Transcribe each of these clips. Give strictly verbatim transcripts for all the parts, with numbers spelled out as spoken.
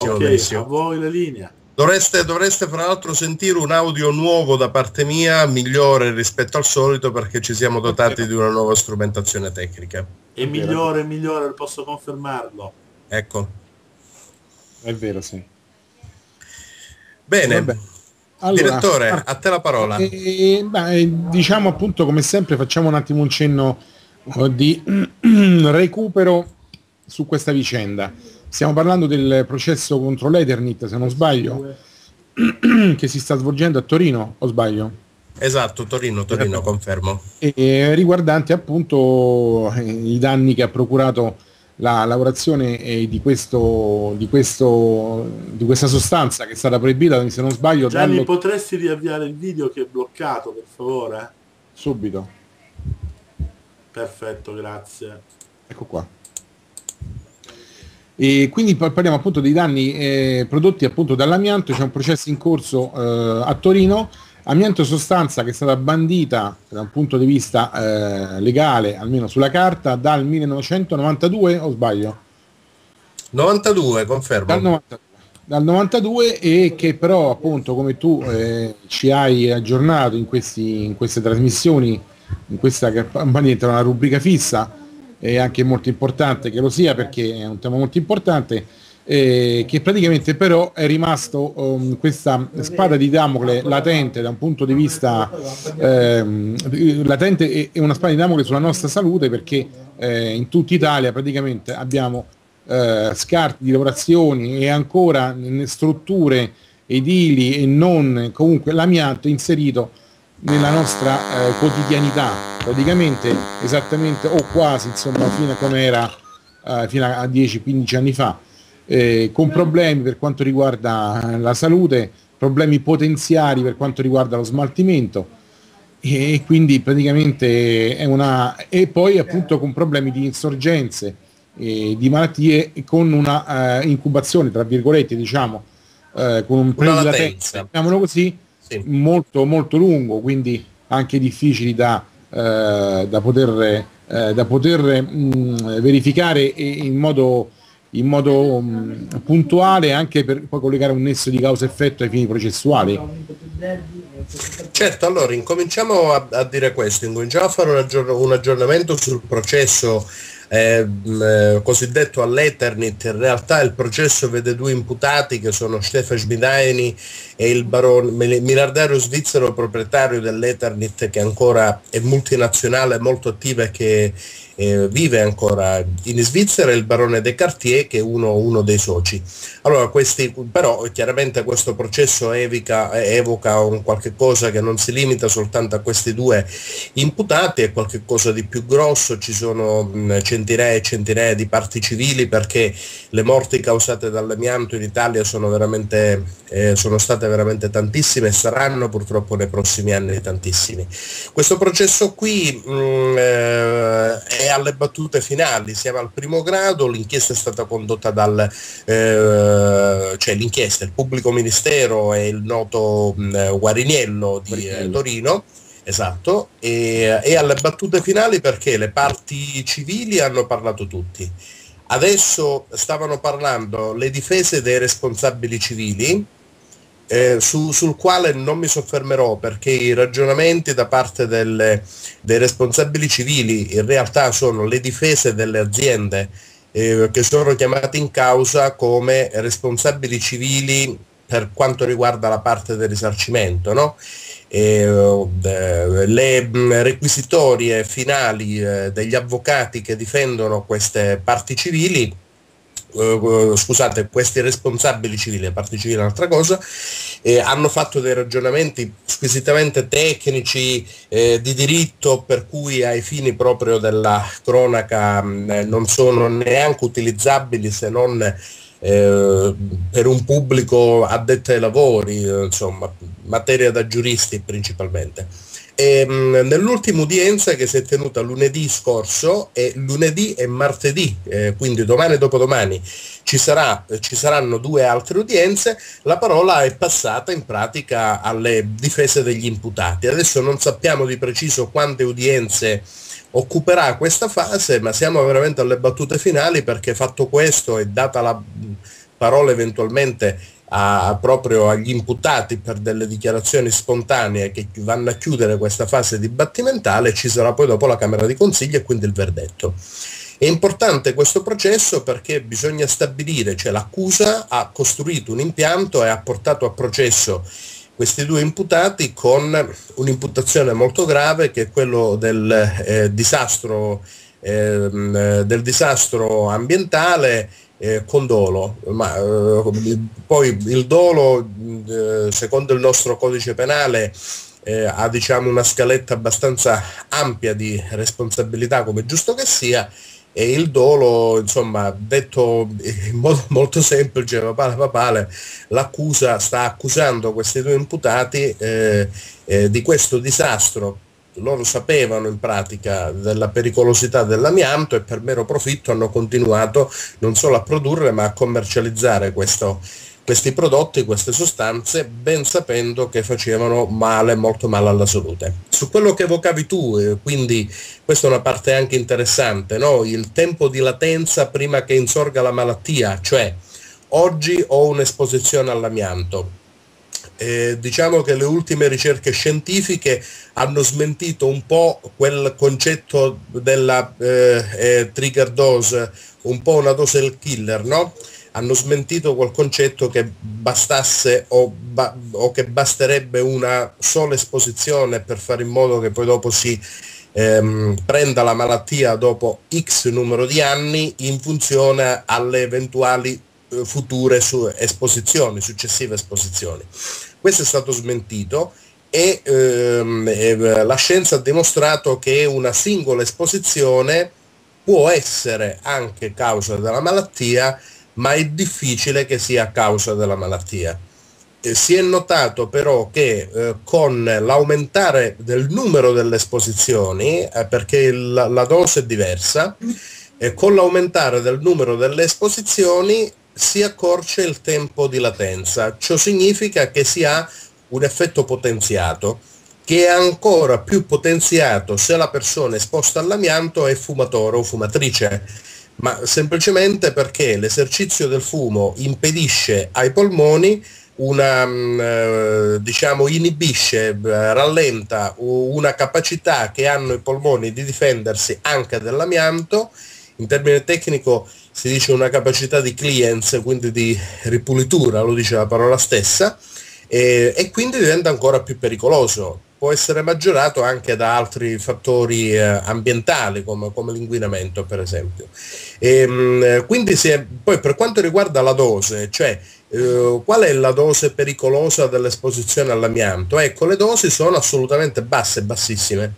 Matteo Ok, Alessio. a voi la linea. Dovreste, dovreste fra l'altro sentire un audio nuovo da parte mia, migliore rispetto al solito, perché ci siamo dotati di una nuova strumentazione tecnica. È migliore, è migliore, posso confermarlo. Ecco. È vero, sì. Bene. Vabbè. Allora, Direttore, a te la parola. Eh, beh, diciamo appunto, come sempre, facciamo un attimo un cenno di recupero su questa vicenda. Stiamo parlando del processo contro l'Eternit, se non sbaglio, che si sta svolgendo a Torino, o sbaglio? Esatto, Torino, Torino, confermo. E, e riguardante appunto eh, i danni che ha procurato la lavorazione eh, di questo di questo di questa sostanza che è stata proibita, se non sbaglio, Gianni, dallo... potresti riavviare il video che è bloccato, per favore? Subito. Perfetto, grazie. Ecco qua. E quindi parliamo appunto dei danni eh, prodotti appunto dall'amianto. C'è un processo in corso eh, a Torino. Amianto sostanza che è stata bandita da un punto di vista eh, legale, almeno sulla carta, dal millenovecentonovantadue, o sbaglio? novantadue, confermo. Dal novantadue, dal novantadue, e che però appunto, come tu eh, ci hai aggiornato in, questi, in queste trasmissioni, in questa che diventa una rubrica fissa, è anche molto importante che lo sia, perché è un tema molto importante, eh, che praticamente però è rimasto um, questa spada di Damocle latente da un punto di vista ehm, latente, e, e una spada di Damocle sulla nostra salute, perché eh, in tutta Italia praticamente abbiamo eh, scarti di lavorazioni e ancora nelle strutture edili e non, comunque l'amianto inserito nella nostra eh, quotidianità, praticamente esattamente o quasi, insomma, fino a come era eh, fino a dieci quindici anni fa, eh, con problemi per quanto riguarda la salute, problemi potenziali per quanto riguarda lo smaltimento, e quindi praticamente è una, e poi appunto con problemi di insorgenze e di malattie, con una uh, incubazione tra virgolette, diciamo, uh, con un periodo di latenza, chiamiamolo così, sì, molto molto lungo, quindi anche difficili da, uh, da poter, uh, da poter mh, verificare in modo in modo mh, puntuale, anche per poi collegare un nesso di causa-effetto ai fini processuali. Certo, allora incominciamo a, a dire questo, incominciamo a fare un, aggiorn- un aggiornamento sul processo eh, eh, cosiddetto all'Eternit. In realtà il processo vede due imputati, che sono Stefan Schmidaini e il barone miliardario svizzero proprietario dell'Eternit, che ancora è multinazionale, molto attiva e che eh, vive ancora in Svizzera, e il barone De Cartier, che è uno, uno dei soci. Allora, questi, però chiaramente questo processo evoca, evoca un qualche cosa che non si limita soltanto a questi due imputati, è qualche cosa di più grosso. Ci sono mh, centinaia e centinaia di parti civili, perché le morti causate dall'amianto in Italia sono veramente eh, sono state veramente tantissime, e saranno purtroppo nei prossimi anni tantissimi. Questo processo qui mh, eh, è alle battute finali, siamo al primo grado. L'inchiesta è stata condotta dal eh, cioè l'inchiesta, il pubblico ministero è il noto mh, Guariniello di eh, Torino, esatto, e, e alle battute finali, perché le parti civili hanno parlato tutti. Adesso stavano parlando le difese dei responsabili civili, Eh, su, sul quale non mi soffermerò, perché i ragionamenti da parte delle, dei responsabili civili in realtà sono le difese delle aziende eh, che sono chiamate in causa come responsabili civili per quanto riguarda la parte del risarcimento, no? Eh, le requisitorie finali eh, degli avvocati che difendono queste parti civili, Uh, scusate, questi responsabili civili, a parte civile è un'altra cosa, eh, hanno fatto dei ragionamenti squisitamente tecnici eh, di diritto, per cui ai fini proprio della cronaca mh, non sono neanche utilizzabili, se non eh, per un pubblico addetto ai lavori, eh, insomma, materia da giuristi principalmente. E, mh, nell'ultima udienza, che si è tenuta lunedì scorso, e lunedì e martedì, eh, quindi domani e dopodomani ci, sarà, ci saranno due altre udienze, la parola è passata in pratica alle difese degli imputati. Adesso non sappiamo di preciso quante udienze occuperà questa fase, ma siamo veramente alle battute finali, perché fatto questo e data la parole eventualmente a, proprio agli imputati per delle dichiarazioni spontanee che vanno a chiudere questa fase dibattimentale, ci sarà poi dopo la Camera di Consiglio e quindi il verdetto. È importante questo processo perché bisogna stabilire, cioè l'accusa ha costruito un impianto e ha portato a processo questi due imputati con un'imputazione molto grave, che è quello del eh, disastro eh, del disastro ambientale eh, con dolo, ma eh, poi il dolo eh, secondo il nostro codice penale eh, ha diciamo una scaletta abbastanza ampia di responsabilità, come giusto che sia. E il dolo, insomma, detto in modo molto semplice, papale papale, l'accusa sta accusando questi due imputati eh, eh, di questo disastro. Loro sapevano in pratica della pericolosità dell'amianto e per mero profitto hanno continuato non solo a produrre ma a commercializzare questo, questi prodotti, queste sostanze, ben sapendo che facevano male, molto male alla salute. Su quello che evocavi tu, eh, quindi questa è una parte anche interessante, no? Il tempo di latenza prima che insorga la malattia, cioè oggi ho un'esposizione all'amianto. Eh, diciamo che le ultime ricerche scientifiche hanno smentito un po' quel concetto della eh, eh, trigger dose, un po' una dose del killer, no? Hanno smentito quel concetto che bastasse o, ba- o che basterebbe una sola esposizione per fare in modo che poi dopo si ehm, prenda la malattia dopo X numero di anni in funzione alle eventuali eh, future su- esposizioni, successive esposizioni. Questo è stato smentito e ehm, eh, la scienza ha dimostrato che una singola esposizione può essere anche causa della malattia, ma è difficile che sia a causa della malattia. Eh, si è notato però che eh, con l'aumentare del numero delle esposizioni, eh, perché il, la dose è diversa, e con l'aumentare del numero delle esposizioni si accorce il tempo di latenza. Ciò significa che si ha un effetto potenziato, che è ancora più potenziato se la persona esposta all'amianto è fumatore o fumatrice, ma semplicemente perché l'esercizio del fumo impedisce ai polmoni una, eh, diciamo, inibisce, eh, rallenta una capacità che hanno i polmoni di difendersi anche dall'amianto. In termine tecnico si dice una capacità di clearance, quindi di ripulitura, lo dice la parola stessa, e, e quindi diventa ancora più pericoloso. Può essere maggiorato anche da altri fattori eh, ambientali come, come l'inquinamento per esempio. E, mh, quindi si è, poi per quanto riguarda la dose, cioè eh, qual è la dose pericolosa dell'esposizione all'amianto? Ecco, le dosi sono assolutamente basse, bassissime.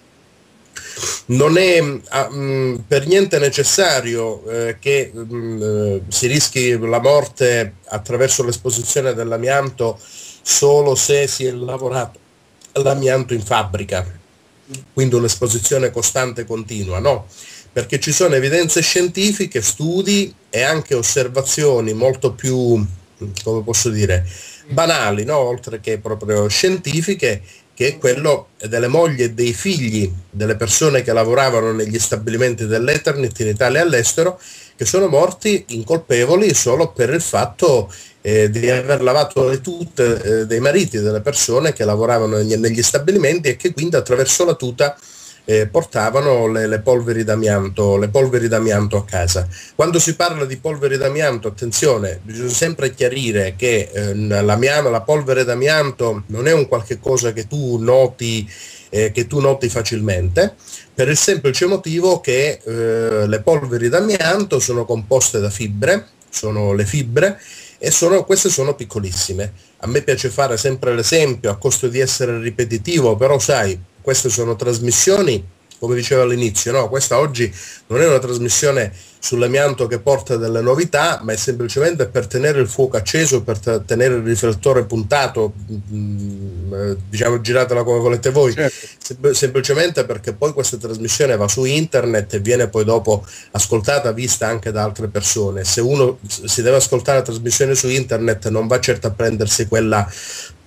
Non è mh, per niente necessario eh, che mh, si rischi la morte attraverso l'esposizione dell'amianto solo se si è lavorato l'amianto in fabbrica, quindi un'esposizione costante e continua, no, perché ci sono evidenze scientifiche, studi e anche osservazioni molto più, come posso dire, banali, no, oltre che proprio scientifiche, che è quello delle mogli e dei figli delle persone che lavoravano negli stabilimenti dell'Eternit in Italia e all'estero, che sono morti incolpevoli solo per il fatto eh, di aver lavato le tute eh, dei mariti delle persone che lavoravano negli, negli stabilimenti e che quindi attraverso la tuta eh, portavano le, le polveri d'amianto, le polveri d'amianto a casa. Quando si parla di polveri d'amianto, attenzione, bisogna sempre chiarire che eh, l'amianto, la polvere d'amianto non è un qualche cosa che tu noti eh, che tu noti facilmente, per il semplice motivo che eh, le polveri d'amianto sono composte da fibre, sono le fibre, e sono, queste sono piccolissime. A me piace fare sempre l'esempio, a costo di essere ripetitivo, però sai, queste sono trasmissioni, come dicevo all'inizio, no? Questa oggi non è una trasmissione sull'amianto che porta delle novità, ma è semplicemente per tenere il fuoco acceso, per t- tenere il riflettore puntato, mh, diciamo giratela come volete voi, certo. Sem- semplicemente perché poi questa trasmissione va su internet e viene poi dopo ascoltata, vista anche da altre persone. Se uno si deve ascoltare la trasmissione su internet non va certo a prendersi quella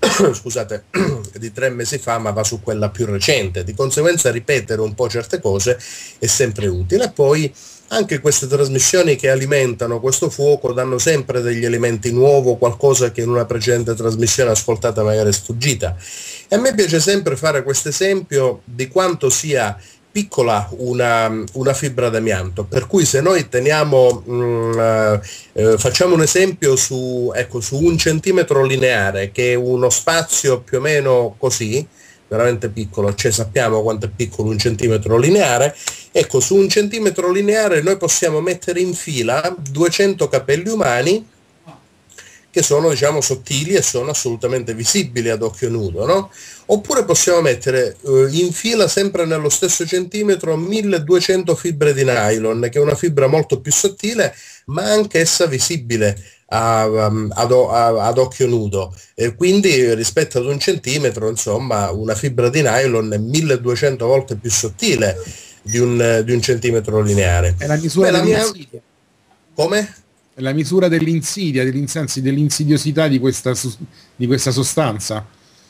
scusate, di tre mesi fa, ma va su quella più recente. Di conseguenza ripetere un po' certe cose è sempre utile. E poi anche queste trasmissioni che alimentano questo fuoco danno sempre degli elementi nuovi, qualcosa che in una precedente trasmissione ascoltata magari è sfuggita. E a me piace sempre fare questo esempio di quanto sia piccola una, una fibra d'amianto, per cui se noi teniamo mh, eh, facciamo un esempio su, ecco, su un centimetro lineare, che è uno spazio più o meno così, veramente piccolo, cioè sappiamo quanto è piccolo un centimetro lineare. Ecco, su un centimetro lineare noi possiamo mettere in fila duecento capelli umani che sono, diciamo, sottili e sono assolutamente visibili ad occhio nudo, no? Oppure possiamo mettere eh, in fila, sempre nello stesso centimetro, milleduecento fibre di nylon, che è una fibra molto più sottile, ma anch'essa visibile a, um, ad, a, ad occhio nudo. E quindi rispetto ad un centimetro, insomma, una fibra di nylon è milleduecento volte più sottile di un, di un centimetro lineare. È la misura Beh, della la mia... Come? La misura dell'insidia, dell'insidiosità di questa, di questa sostanza.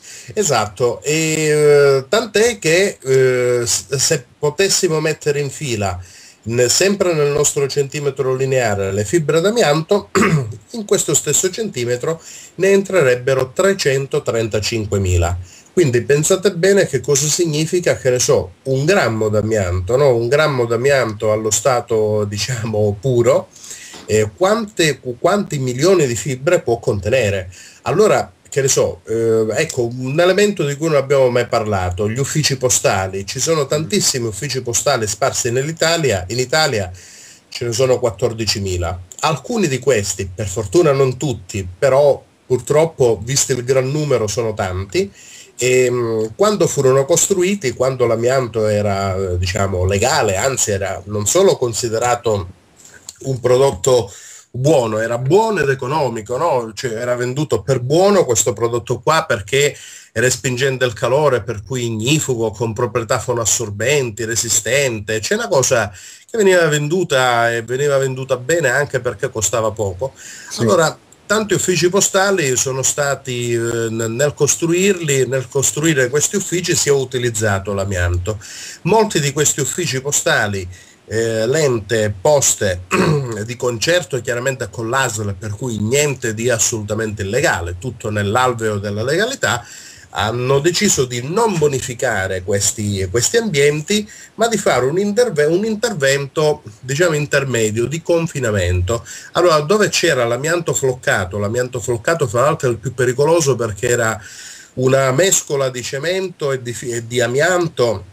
Esatto, e eh, tant'è che eh, se potessimo mettere in fila ne, sempre nel nostro centimetro lineare le fibre d'amianto, in questo stesso centimetro ne entrerebbero trecentotrentacinquemila. Quindi pensate bene che cosa significa, che ne so, un grammo d'amianto, no? Un grammo d'amianto allo stato, diciamo, puro, Eh, quante, quanti milioni di fibre può contenere. Allora, che ne so, eh, ecco, un elemento di cui non abbiamo mai parlato, gli uffici postali. Ci sono tantissimi uffici postali sparsi nell'Italia, in Italia ce ne sono quattordicimila. Alcuni di questi, per fortuna non tutti, però purtroppo, visto il gran numero, sono tanti. E mh, quando furono costruiti, quando l'amianto era, diciamo, legale, anzi era non solo considerato un prodotto buono, era buono ed economico, no? Cioè era venduto per buono questo prodotto qua, perché è respingente il calore, per cui ignifugo, con proprietà fonoassorbenti, resistente. C'è una cosa che veniva venduta e veniva venduta bene anche perché costava poco. Sì. Allora tanti uffici postali sono stati, eh, nel costruirli, nel costruire questi uffici si è utilizzato l'amianto. Molti di questi uffici postali, Eh, lente poste di concerto chiaramente con l'A S L, per cui niente di assolutamente illegale, tutto nell'alveo della legalità, hanno deciso di non bonificare questi, questi ambienti, ma di fare un, interve- un intervento, diciamo, intermedio, di confinamento. Allora, dove c'era l'amianto floccato, l'amianto floccato fra l'altro è il più pericoloso perché era una mescola di cemento e di, e di amianto.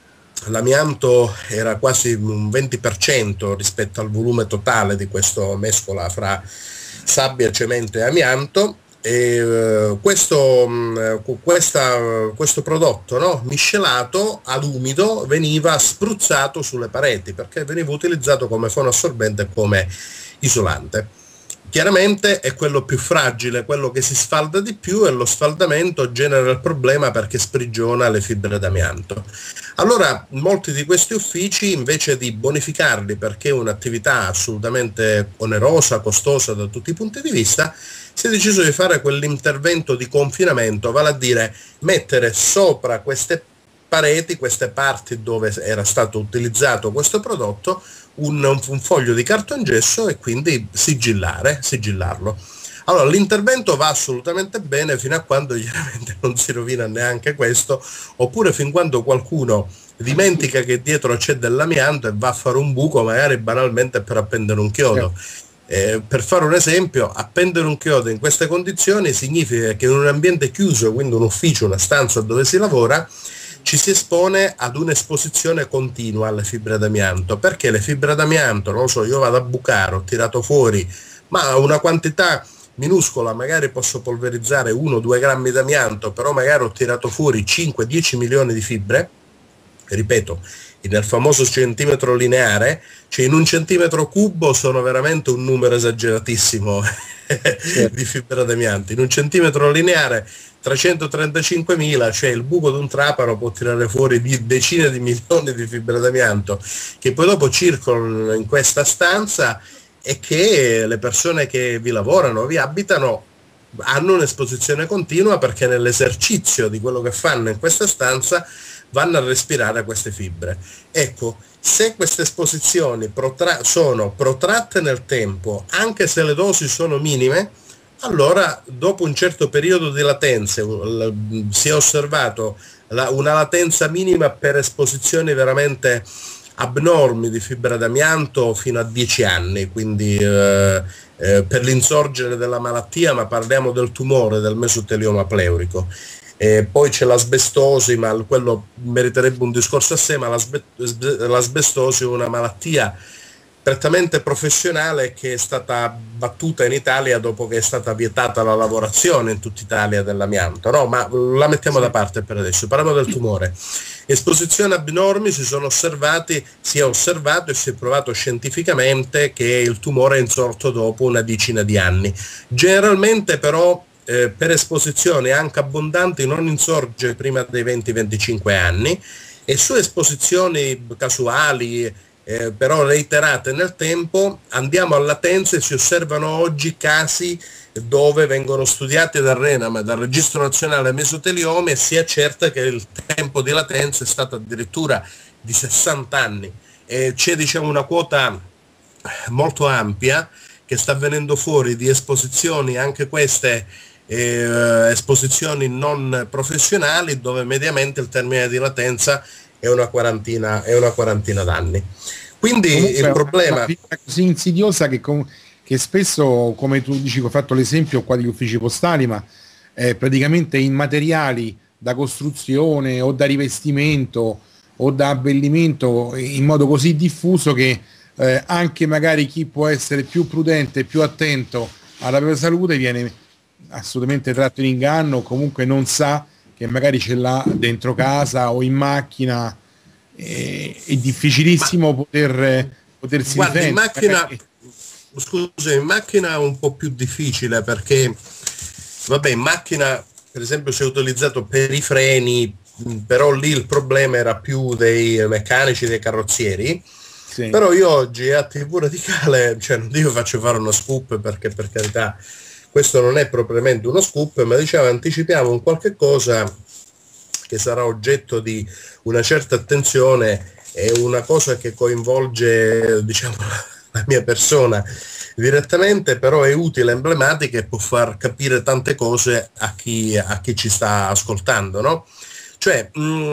L'amianto era quasi un venti per cento rispetto al volume totale di questa mescola fra sabbia, cemento e amianto, e uh, questo, um, questa, questo prodotto, no, miscelato ad umido veniva spruzzato sulle pareti perché veniva utilizzato come fonoassorbente e come isolante. Chiaramente è quello più fragile, quello che si sfalda di più, e lo sfaldamento genera il problema perché sprigiona le fibre d'amianto. Allora molti di questi uffici, invece di bonificarli, perché è un'attività assolutamente onerosa, costosa da tutti i punti di vista, si è deciso di fare quell'intervento di confinamento, vale a dire mettere sopra queste pareti, queste parti dove era stato utilizzato questo prodotto, un, un foglio di cartongesso e quindi sigillare, sigillarlo. Allora l'intervento va assolutamente bene fino a quando chiaramente non si rovina neanche questo, oppure fin quando qualcuno dimentica che dietro c'è dell'amianto e va a fare un buco, magari banalmente per appendere un chiodo. Eh, per fare un esempio, appendere un chiodo in queste condizioni significa che in un ambiente chiuso, quindi un ufficio, una stanza dove si lavora, ci si espone ad un'esposizione continua alle fibre d'amianto, perché le fibre d'amianto, non lo so, io vado a bucare, ho tirato fuori, ma una quantità minuscola, magari posso polverizzare uno due grammi d'amianto, però magari ho tirato fuori cinque dieci milioni di fibre, ripeto, nel famoso centimetro lineare, cioè in un centimetro cubo sono veramente un numero esageratissimo di fibra d'amianto, in un centimetro lineare trecentotrentacinquemila, cioè il buco di un trapano può tirare fuori di decine di milioni di fibre d'amianto che poi dopo circolano in questa stanza e che le persone che vi lavorano, vi abitano, hanno un'esposizione continua perché nell'esercizio di quello che fanno in questa stanza vanno a respirare queste fibre. Ecco, se queste esposizioni protra- sono protratte nel tempo, anche se le dosi sono minime, allora dopo un certo periodo di latenza si è osservato la, una latenza minima per esposizioni veramente abnormi di fibra d'amianto fino a dieci anni, quindi eh, eh, per l'insorgere della malattia, ma parliamo del tumore del mesotelioma pleurico. E poi c'è l'asbestosi, ma quello meriterebbe un discorso a sé, ma l'asbe- l'asbestosi è una malattia prettamente professionale che è stata battuta in Italia dopo che è stata vietata la lavorazione in tutta Italia dell'amianto, no? Ma la mettiamo da parte per adesso, parliamo del tumore. Esposizioni abnormi si sono osservati, si è osservato e si è provato scientificamente che il tumore è insorto dopo una decina di anni. Generalmente però eh, per esposizioni anche abbondanti non insorge prima dei venti venticinque anni, e su esposizioni casuali Eh, però reiterate nel tempo andiamo a latenza e si osservano oggi casi dove vengono studiati dal RENAM, dal Registro Nazionale Mesoteliomi, e si accerta che il tempo di latenza è stato addirittura di sessanta anni. E c'è, diciamo, una quota molto ampia che sta venendo fuori di esposizioni, anche queste eh, esposizioni non professionali, dove mediamente il termine di latenza è una quarantina, è una quarantina d'anni. Quindi comunque il problema è così insidiosa che, com- che spesso, come tu dici, ho fatto l'esempio qua degli uffici postali, ma eh, praticamente in materiali da costruzione o da rivestimento o da abbellimento in modo così diffuso che eh, anche magari chi può essere più prudente, più attento alla propria salute viene assolutamente tratto in inganno, o comunque non sa che magari ce l'ha dentro casa o in macchina. Eh, è difficilissimo Ma, poter potersi guarda, difendere. In macchina, scusa, in macchina è un po' più difficile perché, vabbè, in macchina per esempio si è utilizzato per i freni, però lì il problema era più dei meccanici, dei carrozzieri. Sì. Però io oggi a T V Radicale, cioè non dico faccio fare uno scoop perché per carità questo non è propriamente uno scoop, ma diciamo anticipiamo un qualche cosa che sarà oggetto di una certa attenzione, è una cosa che coinvolge, diciamo, la mia persona direttamente, però è utile, emblematica e può far capire tante cose a chi, a chi ci sta ascoltando, no? Cioè,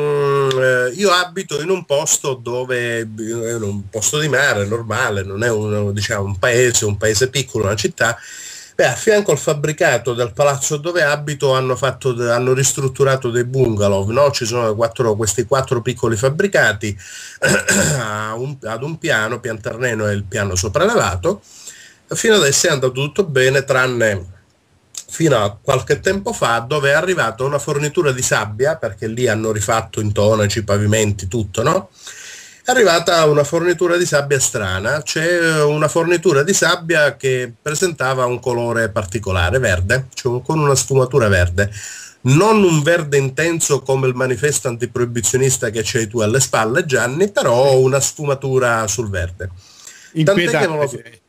mh, io abito in un posto dove, in un posto di mare normale, non è un, diciamo, un paese, un paese piccolo, una città. Beh, a fianco al fabbricato del palazzo dove abito hanno, fatto, hanno ristrutturato dei bungalow, no? Ci sono quattro, questi quattro piccoli fabbricati a un, ad un piano, pian terreno e il piano sopraelevato. Fino adesso è andato tutto bene, tranne fino a qualche tempo fa, dove è arrivata una fornitura di sabbia, perché lì hanno rifatto intonaci, pavimenti, tutto, no? È arrivata una fornitura di sabbia strana, c'è una fornitura di sabbia che presentava un colore particolare, verde, cioè con una sfumatura verde, non un verde intenso come il manifesto antiproibizionista che c'hai tu alle spalle, Gianni, però una sfumatura sul verde. Tant'è che, me lo...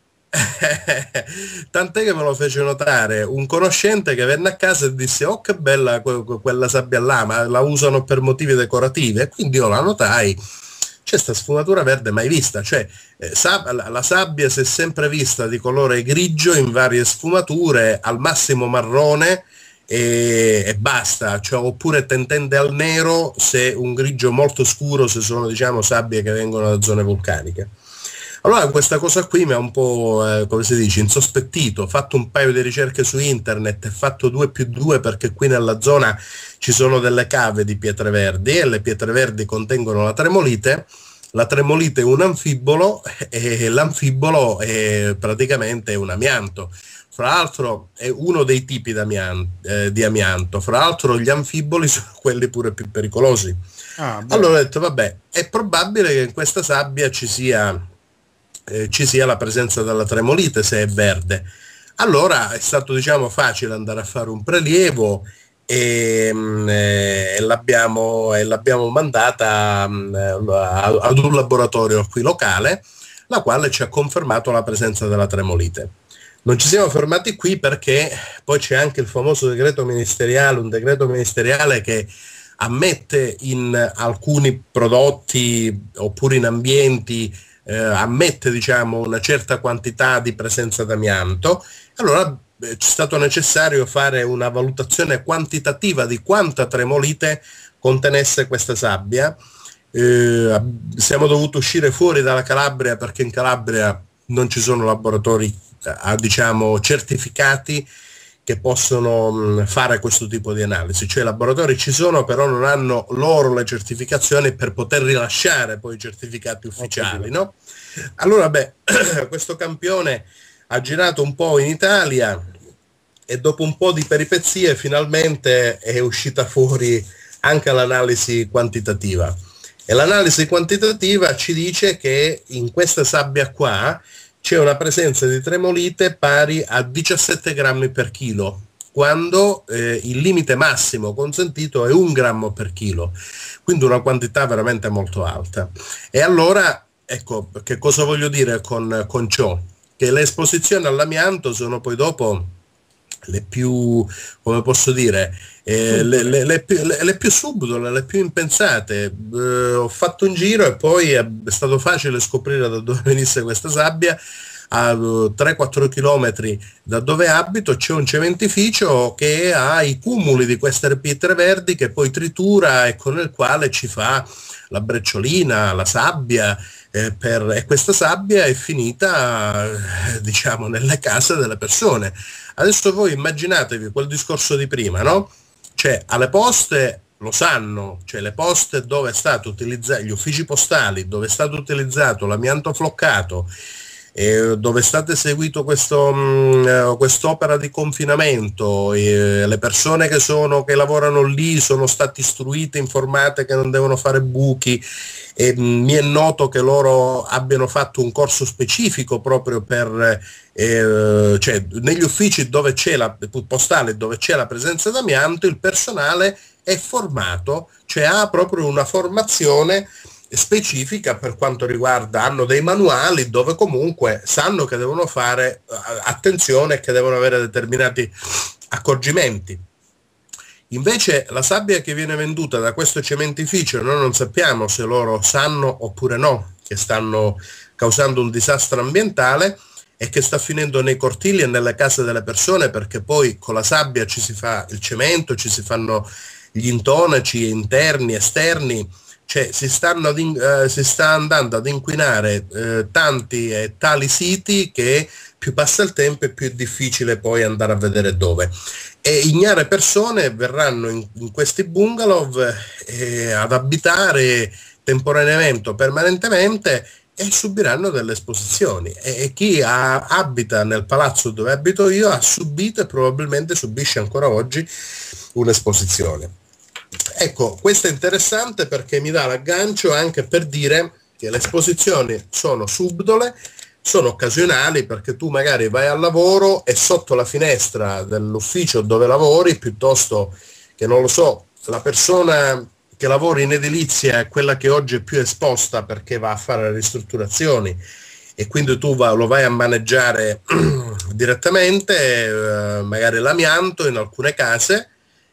Tant'è che me lo fece notare un conoscente che venne a casa e disse: oh, che bella que- quella sabbia là, ma la usano per motivi decorativi, e quindi io la notai. C'è sta sfumatura verde mai vista, cioè eh, sab- la, la sabbia si è sempre vista di colore grigio in varie sfumature, al massimo marrone e, e basta, cioè, oppure tendente al nero se un grigio molto scuro, se sono, diciamo, sabbie che vengono da zone vulcaniche. Allora questa cosa qui mi ha un po', eh, come si dice, insospettito. Ho fatto un paio di ricerche su internet, ho fatto due più due perché qui nella zona ci sono delle cave di pietre verdi e le pietre verdi contengono la tremolite. La tremolite è un anfibolo e l'anfibolo è praticamente un amianto. Fra l'altro è uno dei tipi d'amianto, eh, di amianto. Fra l'altro gli anfiboli sono quelli pure più pericolosi. Ah, allora ho detto, vabbè, è probabile che in questa sabbia ci sia... Eh, ci sia la presenza della tremolite se è verde. Allora è stato, diciamo, facile andare a fare un prelievo e, mh, e, l'abbiamo, e l'abbiamo mandata mh, ad un laboratorio qui locale, la quale ci ha confermato la presenza della tremolite. Non ci siamo fermati qui perché poi c'è anche il famoso decreto ministeriale, un decreto ministeriale che ammette in alcuni prodotti oppure in ambienti, eh, ammette diciamo una certa quantità di presenza d'amianto. Allora eh, c'è stato necessario fare una valutazione quantitativa di quanta tremolite contenesse questa sabbia. Eh, siamo dovuti uscire fuori dalla Calabria perché in Calabria non ci sono laboratori eh, diciamo certificati che possono mh, fare questo tipo di analisi, cioè i laboratori ci sono però non hanno loro le certificazioni per poter rilasciare poi i certificati ufficiali, no? Allora beh, questo campione ha girato un po' in Italia e dopo un po' di peripezie finalmente è uscita fuori anche l'analisi quantitativa. E l'analisi quantitativa ci dice che in questa sabbia qua c'è una presenza di tremolite pari a diciassette grammi per chilo, quando eh, il limite massimo consentito è un grammo per chilo, quindi una quantità veramente molto alta. E allora, ecco, che cosa voglio dire con, con ciò? Che le esposizioni all'amianto sono poi dopo le più, come posso dire, eh, le, le, le, più, le, le più subdole, le più impensate. Eh, ho fatto un giro e poi è stato facile scoprire da dove venisse questa sabbia. A tre quattro chilometri da dove abito c'è un cementificio che ha i cumuli di queste pietre verdi che poi tritura e con il quale ci fa la brecciolina, la sabbia, eh, per, e questa sabbia è finita eh, diciamo nelle case delle persone. Adesso voi immaginatevi quel discorso di prima, no? Cioè alle poste lo sanno, cioè le poste dove è stato utilizzato, gli uffici postali dove è stato utilizzato l'amianto floccato, eh, dove è stato eseguito questo, mh, quest'opera di confinamento, eh, le persone che, sono, che lavorano lì sono state istruite, informate che non devono fare buchi, e mh, mi è noto che loro abbiano fatto un corso specifico proprio per eh, cioè negli uffici dove c'è la postale, dove c'è la presenza d'amianto, il personale è formato, cioè ha proprio una formazione specifica per quanto riguarda, hanno dei manuali dove comunque sanno che devono fare attenzione e che devono avere determinati accorgimenti. Invece la sabbia che viene venduta da questo cementificio, noi non sappiamo se loro sanno oppure no che stanno causando un disastro ambientale e che sta finendo nei cortili e nelle case delle persone, perché poi con la sabbia ci si fa il cemento, ci si fanno gli intonaci interni, esterni, cioè si, stanno ad in, eh, si sta andando ad inquinare eh, tanti e tali siti che più passa il tempo e più è difficile poi andare a vedere dove. E ignare persone verranno in, in questi bungalow eh, ad abitare temporaneamente o permanentemente e subiranno delle esposizioni. E, e chi ha, abita nel palazzo dove abito io ha subito e probabilmente subisce ancora oggi un'esposizione. Ecco, questo è interessante perché mi dà l'aggancio anche per dire che le esposizioni sono subdole, sono occasionali, perché tu magari vai al lavoro e sotto la finestra dell'ufficio dove lavori, piuttosto che, non lo so, la persona che lavora in edilizia è quella che oggi è più esposta perché va a fare le ristrutturazioni e quindi tu va, lo vai a maneggiare direttamente, eh, magari l'amianto in alcune case,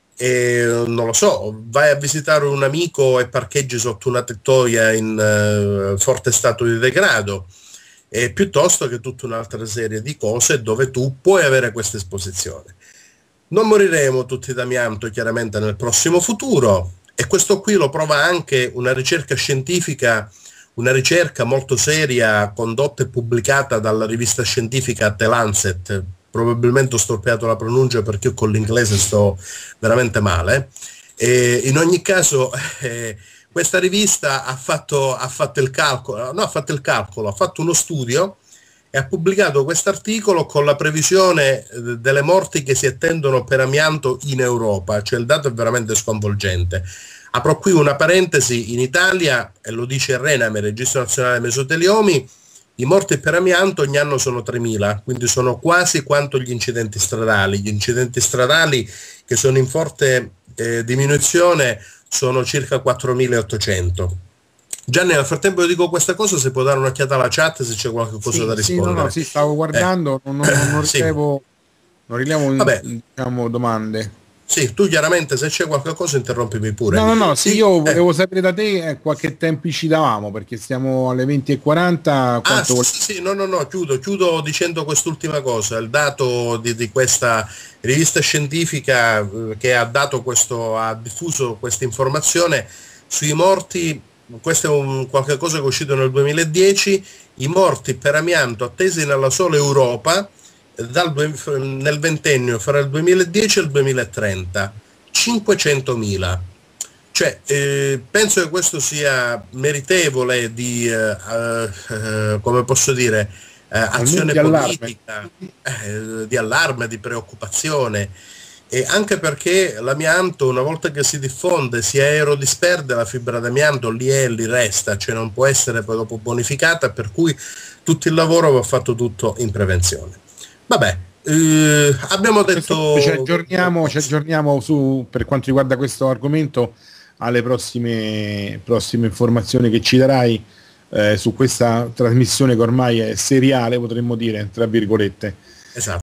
e non lo so, vai a visitare un amico e parcheggi sotto una tettoia in uh, forte stato di degrado, e piuttosto che tutta un'altra serie di cose dove tu puoi avere questa esposizione. Non moriremo tutti d'amianto chiaramente nel prossimo futuro, e questo qui lo prova anche una ricerca scientifica, una ricerca molto seria condotta e pubblicata dalla rivista scientifica The Lancet. Probabilmente ho storpiato la pronuncia perché io con l'inglese sto veramente male. E in ogni caso eh, questa rivista ha fatto, ha fatto il calcolo, no, ha fatto il calcolo, ha fatto uno studio e ha pubblicato questo articolo con la previsione delle morti che si attendono per amianto in Europa, cioè il dato è veramente sconvolgente. Apro qui una parentesi: in Italia, e lo dice il RENAME, Registro Nazionale Mesoteliomi, i morti per amianto ogni anno sono tremila, quindi sono quasi quanto gli incidenti stradali. Gli incidenti stradali che sono in forte eh, diminuzione sono circa quattromilaottocento. Gianni, nel frattempo io dico questa cosa, se può dare un'occhiata alla chat se c'è qualche cosa sì, da rispondere. Sì, no, no, sì, stavo guardando, eh. non, non, non rilevo, sì. non rilevo diciamo, domande. Sì, tu chiaramente se c'è qualche cosa interrompimi pure. No, no, no, sì, io volevo eh. sapere da te eh, qualche tempi ci davamo, perché stiamo alle venti e quaranta. Ah, sì, sì, sì, no, no, no, chiudo, chiudo dicendo quest'ultima cosa. Il dato di, di questa rivista scientifica eh, che ha dato questo, ha diffuso questa informazione sui morti, questo è un qualche cosa che è uscito nel duemiladieci, i morti per amianto attesi nella sola Europa dal, nel ventennio fra il duemiladieci e il duemilatrenta, cinquecentomila. Cioè, eh, penso che questo sia meritevole di, eh, eh, come posso dire, eh, azione di politica, eh, di allarme, di preoccupazione, e anche perché l'amianto, una volta che si diffonde, si aerodisperde la fibra d'amianto, lì è, lì resta, cioè non può essere poi dopo bonificata, per cui tutto il lavoro va fatto tutto in prevenzione. Vabbè, eh, abbiamo detto... Ci aggiorniamo, ci aggiorniamo su, per quanto riguarda questo argomento, alle prossime, prossime informazioni che ci darai eh, su questa trasmissione che ormai è seriale, potremmo dire, tra virgolette. Esatto.